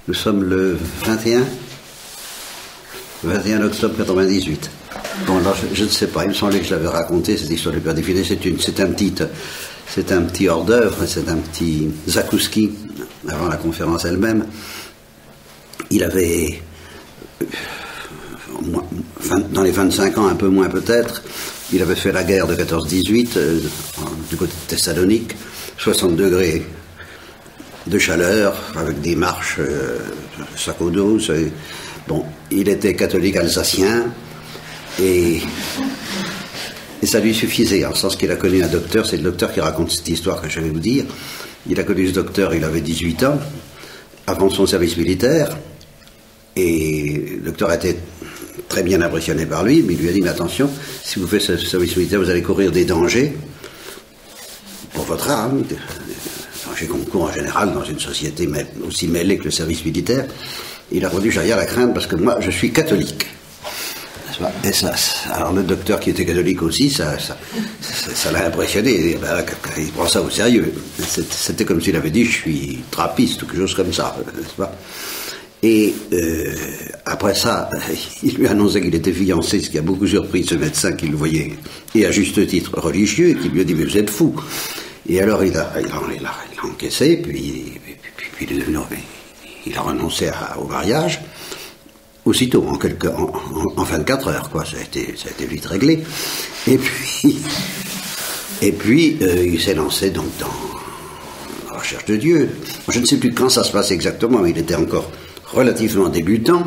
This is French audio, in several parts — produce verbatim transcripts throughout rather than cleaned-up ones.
Nous sommes le vingt et un, vingt et un octobre quatre-vingt-dix-huit. Bon, alors je, je ne sais pas, il me semblait que je l'avais raconté, cette histoire du père Définé. C'est une, c'est un petit, c'est un petit hors d'œuvre, c'est un petit zakouski avant la conférence elle-même. Il avait, dans les vingt-cinq ans, un peu moins peut-être, il avait fait la guerre de quatorze dix-huit euh, du côté de Thessalonique, soixante degrés de chaleur, avec des marches euh, sac au dos. Bon, il était catholique alsacien et, et ça lui suffisait, en sens qu'il a connu un docteur. C'est le docteur qui raconte cette histoire que je vais vous dire. Il a connu ce docteur, il avait dix-huit ans, avant son service militaire, et le docteur a été très bien impressionné par lui, mais il lui a dit, mais attention, si vous faites ce service militaire, vous allez courir des dangers pour votre âme, des dangers qu'on court en général dans une société aussi mêlée que le service militaire. Il a répondu, j'ai rien à craindre parce que moi, je suis catholique. Et ça, alors le docteur qui était catholique aussi, ça, ça, ça, ça l'a impressionné. Ben, il prend ça au sérieux. C'était comme s'il avait dit, je suis trappiste ou quelque chose comme ça, n'est-ce pas? Et euh, après ça, il lui a annoncé qu'il était fiancé, ce qui a beaucoup surpris ce médecin qui le voyait, et à juste titre religieux, et qui lui a dit, mais vous êtes fou. Et alors il a, il a, il a, il a encaissé, puis, puis, puis, puis il, est devenu, il a renoncé à, au mariage, aussitôt, en, quelques, en, en, en vingt-quatre heures, quoi. Ça a été, ça a été vite réglé. Et puis, et puis euh, il s'est lancé donc dans la recherche de Dieu. Je ne sais plus quand ça se passe exactement, mais il était encore relativement débutant,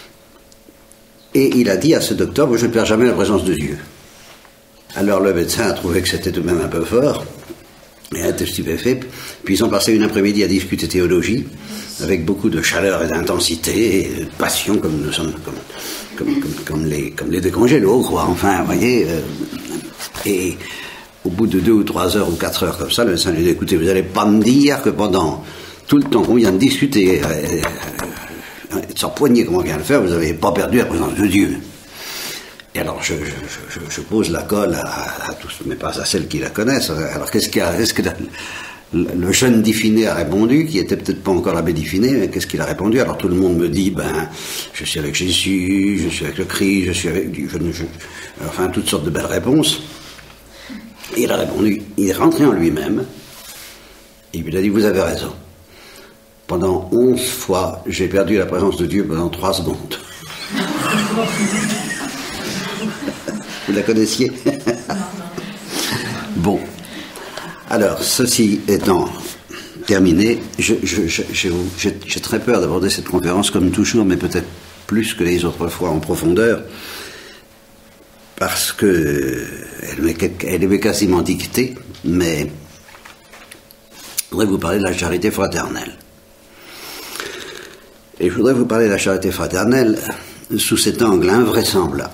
et il a dit à ce docteur, moi je ne perds jamais la présence de Dieu. Alors le médecin a trouvé que c'était tout de même un peu fort, et a été stupéfait, puis ils ont passé une après-midi à discuter théologie, avec beaucoup de chaleur et d'intensité, et de passion, comme nous sommes, comme, comme, comme, comme, les, comme les décongélos, quoi, enfin, vous voyez, euh, et au bout de deux ou trois heures ou quatre heures comme ça, le médecin lui dit, écoutez, vous n'allez pas me dire que pendant tout le temps qu'on vient de discuter, euh, de s'empoigner comme on vient de le faire, vous n'avez pas perdu la présence de Dieu. Et alors je, je, je, je pose la colle à, à tous, mais pas à celles qui la connaissent. Alors qu'est-ce qu'il y a, est-ce que la, le jeune Diffiné a répondu, qui était peut-être pas encore l'abbé Diffiné, mais qu'est-ce qu'il a répondu? Alors tout le monde me dit, ben, je suis avec Jésus, je suis avec le Christ, je suis avec Dieu, je, je, enfin toutes sortes de belles réponses. Et il a répondu, il est rentré en lui-même, et il lui a dit, vous avez raison. Pendant onze fois, j'ai perdu la présence de Dieu pendant trois secondes. Vous la connaissiez? Bon. Alors, ceci étant terminé, je, je, je, je, j'ai, j'ai très peur d'aborder cette conférence comme toujours, mais peut-être plus que les autres fois en profondeur, parce que elle m'est, elle m'est quasiment dictée, mais je voudrais vous parler de la charité fraternelle. Et je voudrais vous parler de la charité fraternelle sous cet angle invraisemblable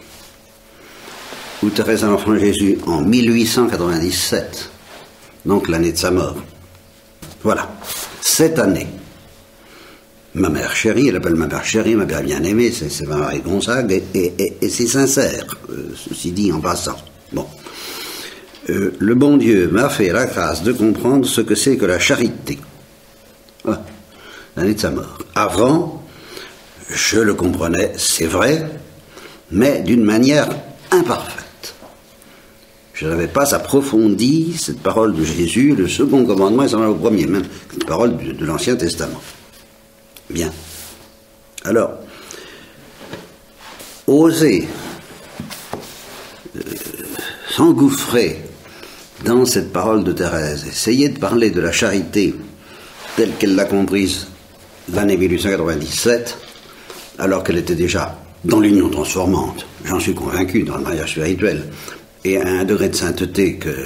où Thérèse de l'Enfant Jésus, en mille huit cent quatre-vingt-dix-sept, donc l'année de sa mort, voilà, cette année, ma mère chérie, elle appelle ma mère chérie, ma mère bien-aimée, c'est, c'est Marie Gonzague, et, et, et, et c'est sincère, euh, ceci dit en passant. Bon. Euh, le bon Dieu m'a fait la grâce de comprendre ce que c'est que la charité. Voilà. L'année de sa mort. Avant, je le comprenais, c'est vrai, mais d'une manière imparfaite. Je n'avais pas approfondi cette parole de Jésus, le second commandement, et ça va au premier, même cette parole de, de l'Ancien Testament. Bien. Alors, oser euh, s'engouffrer dans cette parole de Thérèse, essayer de parler de la charité telle qu'elle l'a comprise l'année mille huit cent quatre-vingt-dix-sept, alors qu'elle était déjà dans l'union transformante, j'en suis convaincu, dans le mariage spirituel, et à un degré de sainteté que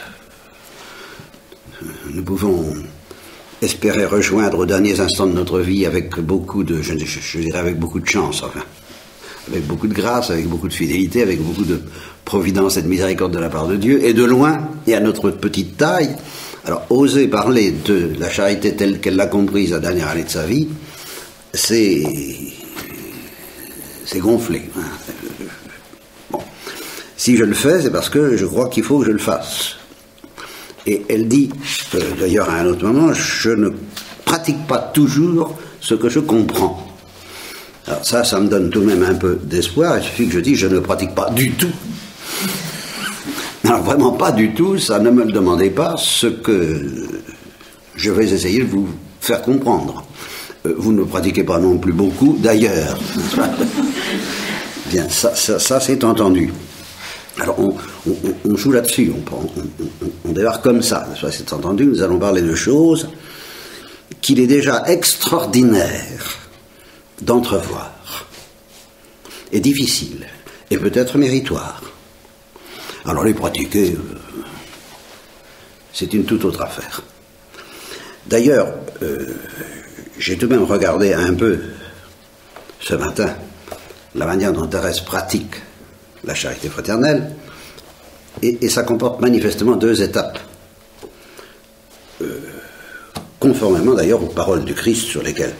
nous pouvons espérer rejoindre aux derniers instants de notre vie avec beaucoup de, je, je, je dirais avec beaucoup de chance, enfin, avec beaucoup de grâce, avec beaucoup de fidélité, avec beaucoup de providence et de miséricorde de la part de Dieu, et de loin, et à notre petite taille. Alors, oser parler de la charité telle qu'elle l'a comprise la dernière année de sa vie, c'est, c'est gonflé. Bon. Si je le fais, c'est parce que je crois qu'il faut que je le fasse. Et elle dit, euh, d'ailleurs à un autre moment, je ne pratique pas toujours ce que je comprends. Alors ça, ça me donne tout de même un peu d'espoir. Il suffit que je dise je ne pratique pas du tout. Alors vraiment pas du tout, ça ne me le demandez pas, ce que je vais essayer de vous faire comprendre. Euh, vous ne pratiquez pas non plus beaucoup, d'ailleurs. Bien, ça, ça, ça c'est entendu. Alors on, on, on joue là-dessus, on, on, on, on démarre comme ça, c'est entendu, nous allons parler de choses qu'il est déjà extraordinaire d'entrevoir, et difficile, et peut-être méritoire. Alors les pratiquer, euh, c'est une toute autre affaire. D'ailleurs, euh, j'ai tout de même regardé un peu ce matin la manière dont Thérèse pratique la charité fraternelle, et, et ça comporte manifestement deux étapes, euh, conformément d'ailleurs aux paroles du Christ sur lesquelles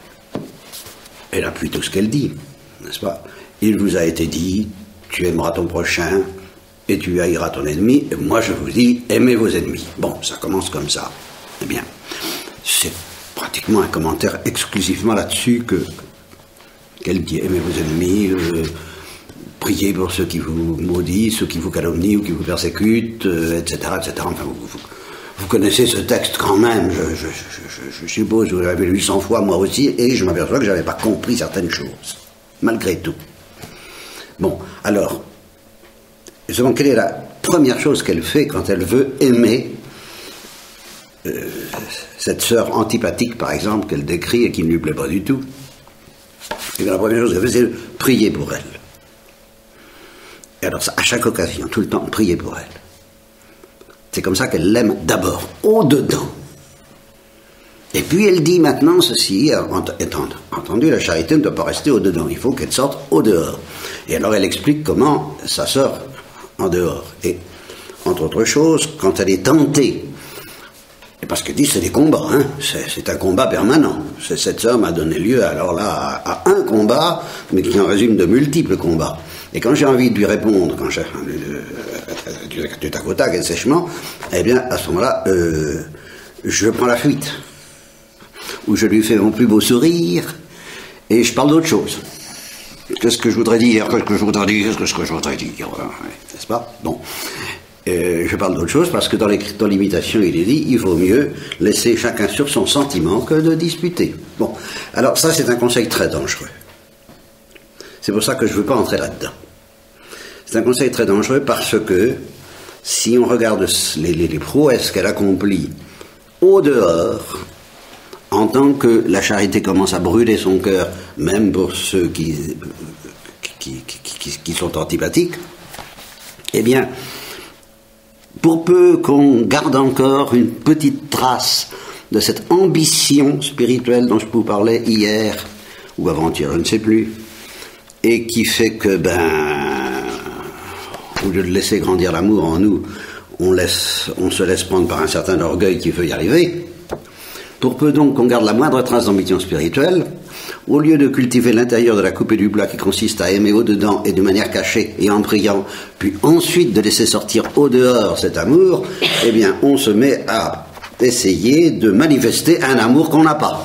elle appuie tout ce qu'elle dit, n'est-ce pas? Il vous a été dit, tu aimeras ton prochain et tu haïras ton ennemi, et moi je vous dis, aimez vos ennemis. Bon, ça commence comme ça. Eh bien, c'est pratiquement un commentaire exclusivement là-dessus que qu'elle dit, aimez vos ennemis, euh, priez pour ceux qui vous maudissent, ceux qui vous calomnient ou qui vous persécutent, euh, et cetera, et cetera. Enfin, vous, vous, vous connaissez ce texte quand même, je, je, je, je, je suppose, vous l'avez lu cent fois, moi aussi, et je m'aperçois que je n'avais pas compris certaines choses, malgré tout. Bon, alors, justement, quelle est la première chose qu'elle fait quand elle veut aimer euh, cette sœur antipathique, par exemple, qu'elle décrit et qui ne lui plaît pas du tout? Et bien, la première chose qu'elle fait, c'est de prier pour elle. Et alors, ça, à chaque occasion, tout le temps, prier pour elle. C'est comme ça qu'elle l'aime d'abord, au-dedans. Et puis elle dit maintenant ceci, étant entendu, la charité ne doit pas rester au-dedans, il faut qu'elle sorte au-dehors. Et alors elle explique comment ça sort en dehors. Et, entre autres choses, quand elle est tentée, et parce qu'elle dit c'est des combats, hein, c'est un combat permanent. Cette sœur m'a donné lieu alors là à, à un combat, mais qui en résume de multiples combats. Et quand j'ai envie de lui répondre, quand j'ai du, du tac au tac et sèchement, eh bien à ce moment-là, euh, je prends la fuite. Ou je lui fais mon plus beau sourire, et je parle d'autre chose. Qu'est-ce que je voudrais dire? Qu'est-ce que je voudrais dire? Qu'est-ce que je voudrais dire? N'est-ce pas? Bon. Euh, je parle d'autre chose parce que dans l'imitation, il est dit, il vaut mieux laisser chacun sur son sentiment que de disputer. Bon. Alors ça, c'est un conseil très dangereux. C'est pour ça que je ne veux pas entrer là-dedans. C'est un conseil très dangereux parce que si on regarde les, les, les prouesses qu'elle accomplit au dehors, en tant que la charité commence à brûler son cœur, même pour ceux qui, qui, qui, qui, qui sont antipathiques, eh bien, pour peu qu'on garde encore une petite trace de cette ambition spirituelle dont je vous parlais hier, ou avant-hier, je ne sais plus, et qui fait que, ben, au lieu de laisser grandir l'amour en nous, on, laisse, on se laisse prendre par un certain orgueil qui veut y arriver. Pour peu donc qu'on garde la moindre trace d'ambition spirituelle, au lieu de cultiver l'intérieur de la coupe et du plat qui consiste à aimer au-dedans et de manière cachée et en priant, puis ensuite de laisser sortir au-dehors cet amour, eh bien on se met à essayer de manifester un amour qu'on n'a pas.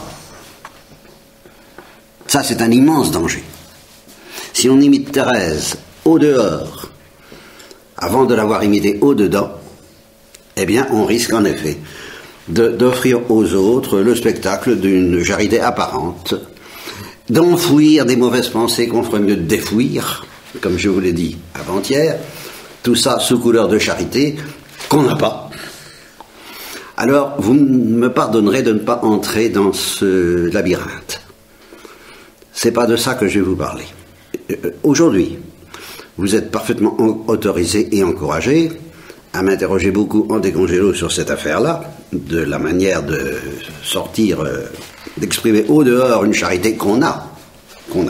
Ça, c'est un immense danger. Si on imite Thérèse au-dehors, avant de l'avoir imitée au-dedans, eh bien on risque en effet d'offrir aux autres le spectacle d'une charité apparente, d'enfouir des mauvaises pensées qu'on ferait mieux de défouir, comme je vous l'ai dit avant-hier, tout ça sous couleur de charité qu'on n'a pas. Alors, vous me pardonnerez de ne pas entrer dans ce labyrinthe. C'est pas de ça que je vais vous parler. Aujourd'hui, vous êtes parfaitement autorisé et encouragé à m'interroger beaucoup en décongélo sur cette affaire-là, de la manière de sortir, euh, d'exprimer au dehors une charité qu'on a, qu'on a.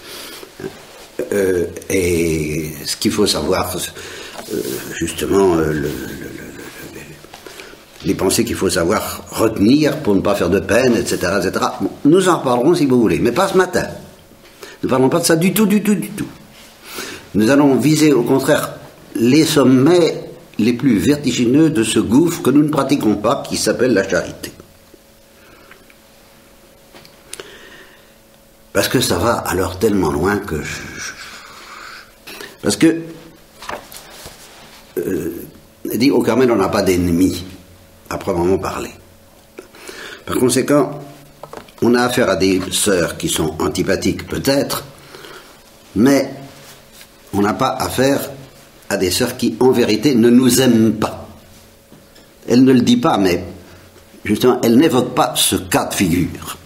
Euh, et ce qu'il faut savoir, euh, justement, euh, le, le, le, les pensées qu'il faut savoir retenir pour ne pas faire de peine, et cetera, et cetera. Bon, nous en reparlerons si vous voulez, mais pas ce matin. Nous ne parlons pas de ça du tout, du tout, du tout. Nous allons viser, au contraire, les sommets les plus vertigineux de ce gouffre que nous ne pratiquons pas, qui s'appelle la charité. Parce que ça va alors tellement loin que... Je... Parce que... Euh, dit au Carmel, on n'a pas d'ennemis, à proprement parler. Par conséquent, on a affaire à des sœurs qui sont antipathiques, peut-être, mais on n'a pas affaire à des sœurs qui, en vérité, ne nous aiment pas. Elle ne le dit pas, mais justement, elle n'évoque pas ce cas de figure.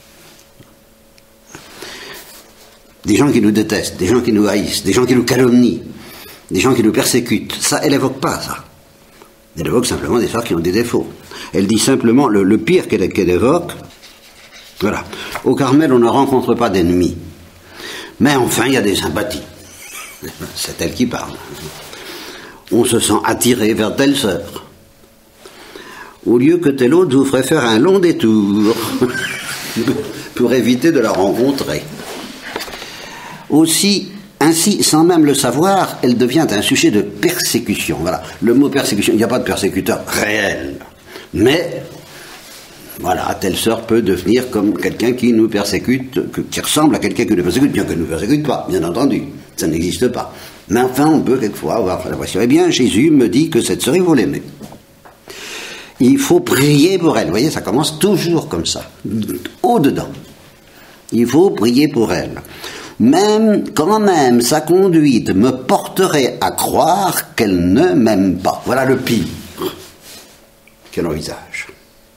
Des gens qui nous détestent, des gens qui nous haïssent, des gens qui nous calomnient, des gens qui nous persécutent. Ça, elle n'évoque pas ça. Elle évoque simplement des sœurs qui ont des défauts. Elle dit simplement le, le pire qu'elle qu'elle évoque. Voilà. Au Carmel, on ne rencontre pas d'ennemis. Mais enfin, il y a des sympathies. C'est elle qui parle. On se sent attiré vers telle sœur. Au lieu que tel autre vous ferait faire un long détour pour éviter de la rencontrer. Aussi, ainsi, sans même le savoir, elle devient un sujet de persécution. Voilà, le mot persécution, il n'y a pas de persécuteur réel. Mais, voilà, telle sœur peut devenir comme quelqu'un qui nous persécute, qui ressemble à quelqu'un qui nous persécute, bien qu'elle ne nous persécute pas, bien entendu. Ça n'existe pas. Mais enfin, on peut quelquefois avoir l'impression. Eh bien, Jésus me dit que cette sœur, il faut l'aimer. Il faut prier pour elle. Vous voyez, ça commence toujours comme ça, au-dedans. Il faut prier pour elle. Même, quand même, sa conduite me porterait à croire qu'elle ne m'aime pas. Voilà le pire qu'elle envisage.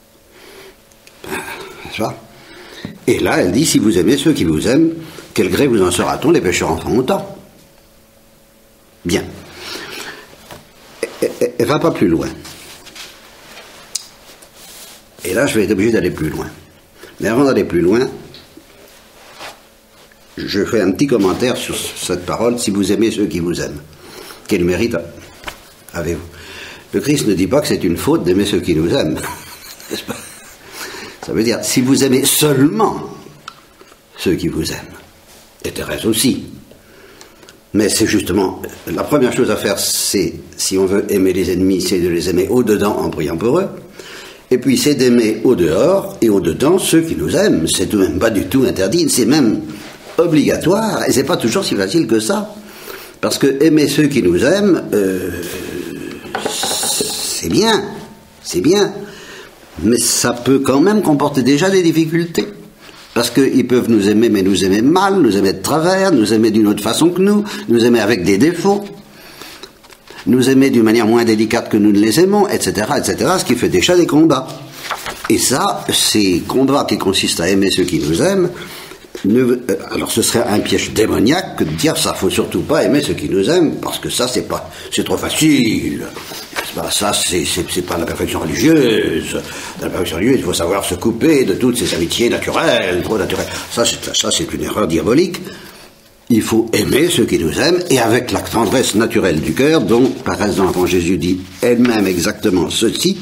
N'est-ce pas ? Et là, elle dit, si vous aimez ceux qui vous aiment, quel gré vous en sera-t-on, les pécheurs en font autant. Bien. Elle ne va pas plus loin. Et là, je vais être obligé d'aller plus loin. Mais avant d'aller plus loin, je fais un petit commentaire sur cette parole, si vous aimez ceux qui vous aiment. Quel mérite avez-vous? Le Christ ne dit pas que c'est une faute d'aimer ceux qui nous aiment. N'est-ce pas? Ça veut dire, si vous aimez seulement ceux qui vous aiment, et Thérèse aussi. Mais c'est justement, la première chose à faire, c'est, si on veut aimer les ennemis, c'est de les aimer au-dedans en priant pour eux. Et puis c'est d'aimer au-dehors et au-dedans ceux qui nous aiment. C'est tout de même pas du tout interdit, c'est même obligatoire, et c'est pas toujours si facile que ça. Parce que aimer ceux qui nous aiment, euh, c'est bien, c'est bien. Mais ça peut quand même comporter déjà des difficultés. Parce qu'ils peuvent nous aimer, mais nous aimer mal, nous aimer de travers, nous aimer d'une autre façon que nous, nous aimer avec des défauts, nous aimer d'une manière moins délicate que nous ne les aimons, et cetera, et cetera, ce qui fait déjà des combats. Et ça, ces combats qui consistent à aimer ceux qui nous aiment, ne, alors ce serait un piège démoniaque que de dire ça, faut surtout pas aimer ceux qui nous aiment, parce que ça, c'est pas, c'est trop facile. Bah, ça, c'est, c'est, c'est pas la perfection religieuse. Dans la perfection religieuse, il faut savoir se couper de toutes ces amitiés naturelles, trop naturelles. Ça, c'est, ça, c'est une erreur diabolique. Il faut aimer ceux qui nous aiment, et avec la tendresse naturelle du cœur, dont, par exemple, Jésus dit elle-même exactement ceci.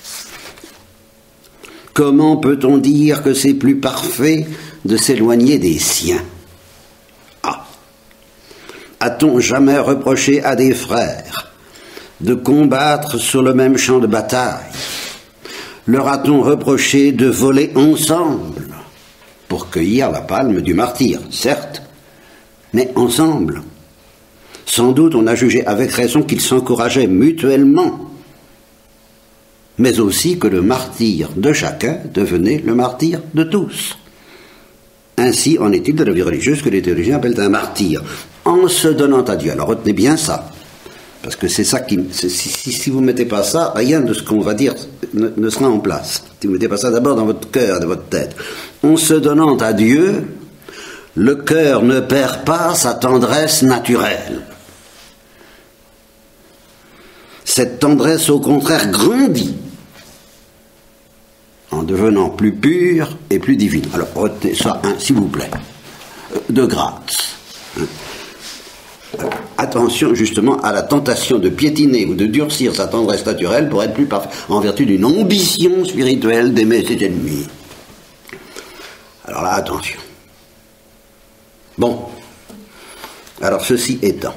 Comment peut-on dire que c'est plus parfait de s'éloigner des siens? Ah. A-t-on jamais reproché à des frères de combattre sur le même champ de bataille? Leur a-t-on reproché de voler ensemble pour cueillir la palme du martyr? Certes, mais ensemble. Sans doute on a jugé avec raison qu'ils s'encourageaient mutuellement, mais aussi que le martyr de chacun devenait le martyr de tous. Ainsi en est-il de la vie religieuse que les théologiens appellent un martyr, en se donnant à Dieu. Alors retenez bien ça. Parce que c'est ça qui... Si, si, si vous ne mettez pas ça, rien de ce qu'on va dire ne, ne sera en place. Si vous ne mettez pas ça d'abord dans votre cœur, dans votre tête. En se donnant à Dieu, le cœur ne perd pas sa tendresse naturelle. Cette tendresse, au contraire, grandit en devenant plus pure et plus divine. Alors, retenez ça, hein, s'il vous plaît, de grâce. Hein. Attention justement à la tentation de piétiner ou de durcir sa tendresse naturelle pour être plus parfait, en vertu d'une ambition spirituelle d'aimer ses ennemis. Alors là, attention. Bon, alors ceci étant,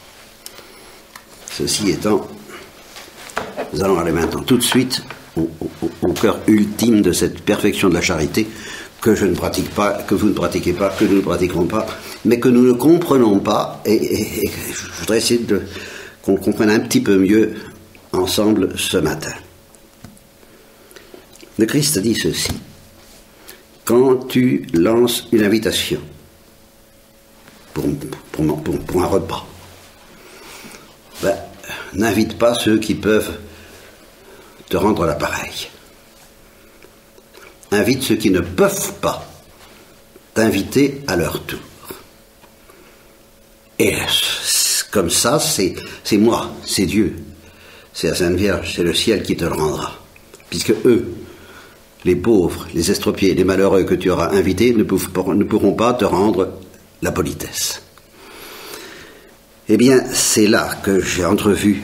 ceci étant, nous allons aller maintenant tout de suite au, au, au cœur ultime de cette perfection de la charité que je ne pratique pas, que vous ne pratiquez pas, que nous ne pratiquerons pas, mais que nous ne comprenons pas, et, et, et je voudrais essayer de, qu'on comprenne un petit peu mieux ensemble ce matin. Le Christ a dit ceci: quand tu lances une invitation pour, pour, pour, pour un repas, ben, n'invite pas ceux qui peuvent te rendre l'appareil. Invite ceux qui ne peuvent pas t'inviter à leur tour. Et comme ça, c'est, c'est moi, c'est Dieu, c'est la Sainte Vierge, c'est le ciel qui te le rendra. Puisque eux, les pauvres, les estropiés, les malheureux que tu auras invités ne, pour, ne pourront pas te rendre la politesse. Eh bien, c'est là que j'ai entrevu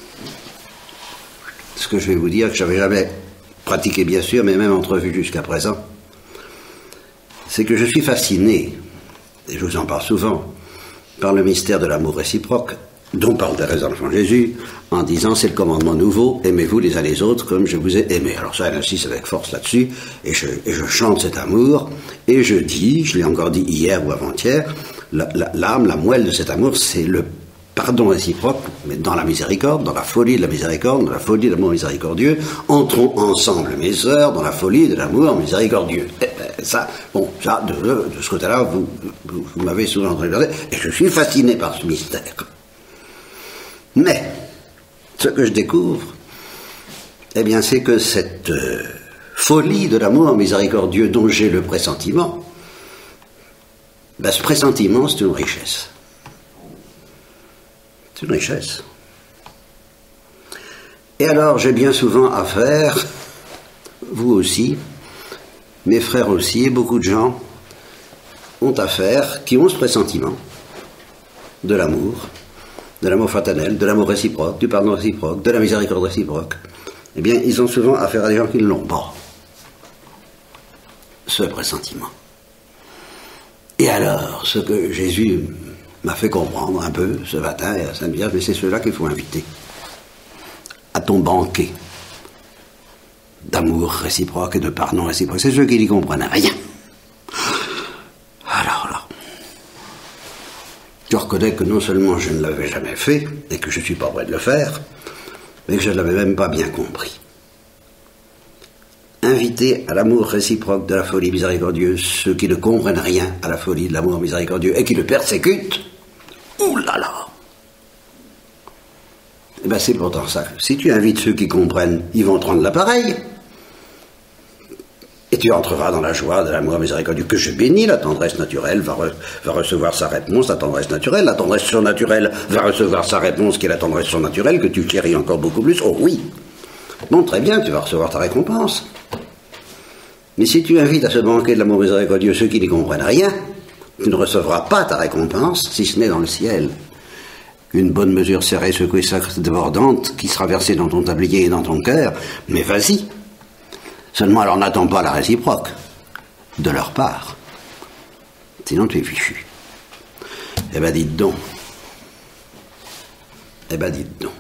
ce que je vais vous dire, que je n'avais jamais pratiqué bien sûr, mais même entrevu jusqu'à présent. C'est que je suis fasciné, et je vous en parle souvent, par le mystère de l'amour réciproque, dont parle Thérèse d'Enfant Jésus, en disant c'est le commandement nouveau, aimez-vous les uns les autres comme je vous ai aimé. Alors ça, elle insiste avec force là-dessus, et je, et je chante cet amour, et je dis, je l'ai encore dit hier ou avant-hier, la, la, l'âme, la moelle de cet amour, c'est le pardon réciproque, mais dans la miséricorde, dans la folie de la miséricorde, dans la folie de l'amour miséricordieux. Entrons ensemble, mes sœurs, dans la folie de l'amour miséricordieux. Et ben, ça, bon, ça, de, de ce côté-là, vous, vous, vous m'avez souvent entendu parler, et je suis fasciné par ce mystère. Mais, ce que je découvre, eh bien, c'est que cette euh, folie de l'amour miséricordieux dont j'ai le pressentiment, ben, ce pressentiment, c'est une richesse. C'est une richesse. Et alors, j'ai bien souvent affaire, vous aussi, mes frères aussi, et beaucoup de gens ont affaire, qui ont ce pressentiment de l'amour, de l'amour fraternel, de l'amour réciproque, du pardon réciproque, de la miséricorde réciproque. Eh bien, ils ont souvent affaire à des gens qui ne l'ont pas, ce pressentiment. Et alors, ce que Jésus m'a fait comprendre un peu ce matin à la Sainte Vierge, mais c'est ceux-là qu'il faut inviter à ton banquet d'amour réciproque et de pardon réciproque. C'est ceux qui n'y comprennent rien. Alors là, je reconnais que non seulement je ne l'avais jamais fait et que je ne suis pas prêt de le faire, mais que je ne l'avais même pas bien compris. Inviter à l'amour réciproque de la folie miséricordieuse ceux qui ne comprennent rien à la folie de l'amour miséricordieux et qui le persécutent, ouh là là! Eh bien, c'est pourtant ça. Si tu invites ceux qui comprennent, ils vont te rendre l'appareil. Et tu entreras dans la joie de l'amour miséricordieux que je bénis. La tendresse naturelle va, re, va recevoir sa réponse, la tendresse naturelle. La tendresse surnaturelle va recevoir sa réponse, qui est la tendresse surnaturelle, que tu chéris encore beaucoup plus. Oh oui! Bon, très bien, tu vas recevoir ta récompense. Mais si tu invites à ce banquet de l'amour miséricordieux ceux qui n'y comprennent rien, tu ne recevras pas ta récompense, si ce n'est dans le ciel. Une bonne mesure serrée, secouée, sacrée, débordante, qui sera versée dans ton tablier et dans ton cœur, mais vas-y. Seulement, alors n'attends pas la réciproque, de leur part. Sinon, tu es fichu. Eh ben, dites donc. Eh ben, dites donc.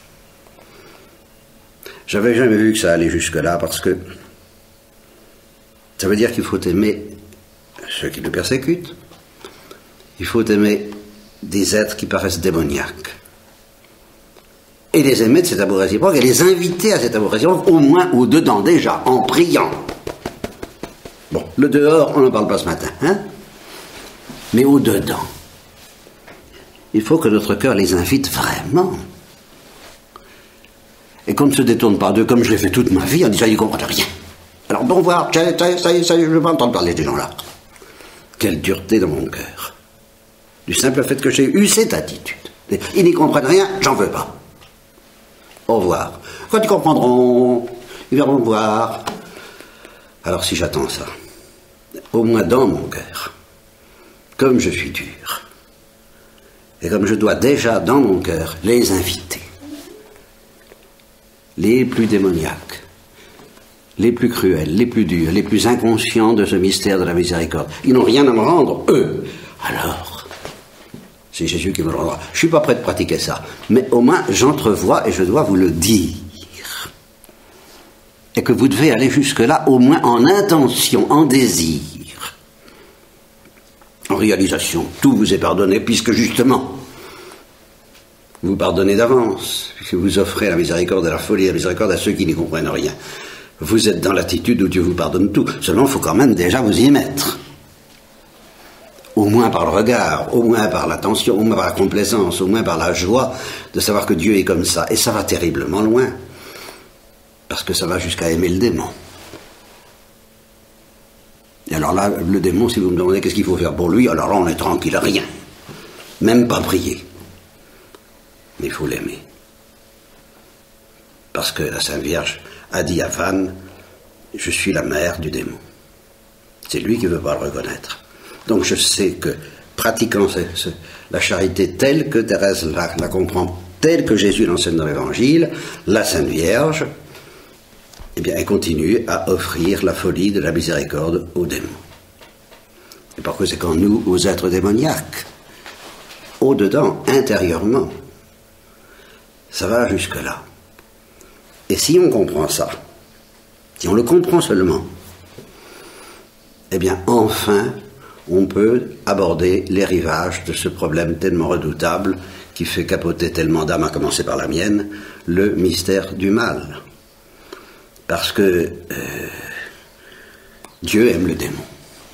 J'avais jamais vu que ça allait jusque-là, parce que ça veut dire qu'il faut aimer ceux qui le persécutent. Il faut aimer des êtres qui paraissent démoniaques. Et les aimer de cet amour réciproque, et les inviter à cet amour réciproque, au moins au-dedans déjà, en priant. Bon, le dehors, on n'en parle pas ce matin, hein? Mais au-dedans. Il faut que notre cœur les invite vraiment. Et qu'on ne se détourne pas d'eux, comme je l'ai fait toute ma vie, en disant, ils ne comprennent rien. Alors, bon voir, ça y est, ça y est, ça y est, je ne veux pas entendre parler de ces gens-là. Quelle dureté dans mon cœur. Du simple fait que j'ai eu cette attitude. Ils n'y comprennent rien, j'en veux pas. Au revoir. Quand ils comprendront, ils viendront me voir. Alors si j'attends ça, au moins dans mon cœur, comme je suis dur, et comme je dois déjà dans mon cœur les inviter, les plus démoniaques, les plus cruels, les plus durs, les plus inconscients de ce mystère de la miséricorde, ils n'ont rien à me rendre, eux. Alors, c'est Jésus qui me le rendra. Je ne suis pas prêt de pratiquer ça, mais au moins j'entrevois et je dois vous le dire. et que vous devez aller jusque-là, au moins en intention, en désir. En réalisation, tout vous est pardonné, puisque justement, vous pardonnez d'avance, puisque vous offrez la miséricorde et la folie, la miséricorde à ceux qui n'y comprennent rien. Vous êtes dans l'attitude où Dieu vous pardonne tout. Seulement, il faut quand même déjà vous y mettre. Au moins par le regard, au moins par l'attention, au moins par la complaisance, au moins par la joie de savoir que Dieu est comme ça. Et ça va terriblement loin, parce que ça va jusqu'à aimer le démon. Et alors là, le démon, si vous me demandez qu'est-ce qu'il faut faire pour lui, alors là, on est tranquille, rien. Même pas prier. Mais il faut l'aimer. Parce que la Sainte Vierge a dit à Vannes, je suis la mère du démon. C'est lui qui ne veut pas le reconnaître. Donc je sais que, pratiquant ce, ce, la charité telle que Thérèse la, la comprend, telle que Jésus l'enseigne dans l'Évangile, la Sainte Vierge, eh bien, elle continue à offrir la folie de la miséricorde aux démons. Et par conséquent, nous, aux êtres démoniaques, au-dedans, intérieurement, ça va jusque-là. Et si on comprend ça, si on le comprend seulement, eh bien, enfin, on peut aborder les rivages de ce problème tellement redoutable qui fait capoter tellement d'âmes, à commencer par la mienne, le mystère du mal. Parce que euh, Dieu aime le démon.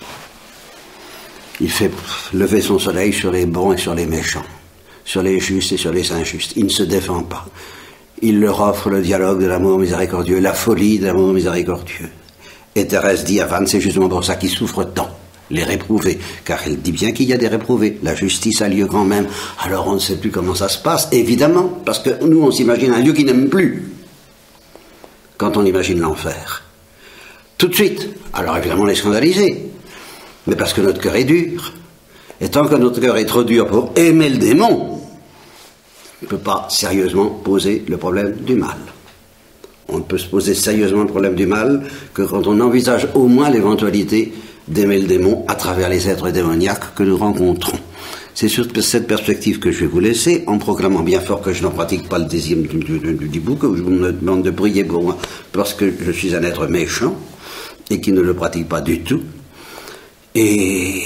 Il fait lever son soleil sur les bons et sur les méchants, sur les justes et sur les injustes. Il ne se défend pas. Il leur offre le dialogue de l'amour miséricordieux, la folie de l'amour miséricordieux. Et Thérèse dit à Vannes, c'est justement pour ça qu'ils souffrent tant, les réprouvés, car elle dit bien qu'il y a des réprouvés. La justice a lieu quand même. Alors on ne sait plus comment ça se passe, évidemment, parce que nous on s'imagine un Dieu qui n'aime plus quand on imagine l'enfer. Tout de suite. Alors évidemment on est scandalisé, mais parce que notre cœur est dur. Et tant que notre cœur est trop dur pour aimer le démon, on ne peut pas sérieusement poser le problème du mal. On ne peut se poser sérieusement le problème du mal que quand on envisage au moins l'éventualité d'aimer le démon à travers les êtres démoniaques que nous rencontrons. C'est sur cette perspective que je vais vous laisser, en proclamant bien fort que je n'en pratique pas le deuxième du, du, du, du bouc, que je vous demande de prier pour moi, parce que je suis un être méchant, et qui ne le pratique pas du tout. Et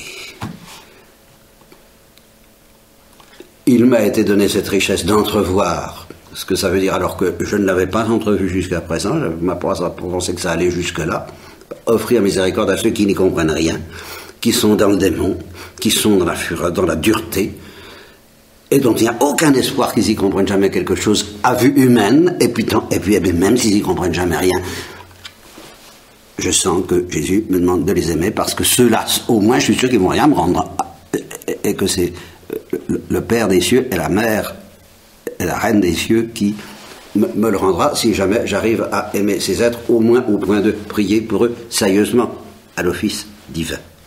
il m'a été donné cette richesse d'entrevoir ce que ça veut dire, alors que je ne l'avais pas entrevu jusqu'à présent, je ne pas pensé que ça allait jusque-là, offrir miséricorde à ceux qui n'y comprennent rien, qui sont dans le démon, qui sont dans la fureur, dans la dureté, et dont il n'y a aucun espoir qu'ils y comprennent jamais quelque chose à vue humaine, et puis, et puis même s'ils y comprennent jamais rien, je sens que Jésus me demande de les aimer, parce que ceux-là, au moins, je suis sûr qu'ils ne vont rien me rendre, et que c'est le Père des cieux et la Mère et la Reine des cieux qui me, me le rendra si jamais j'arrive à aimer ces êtres, au moins au point de prier pour eux sérieusement à l'office divin.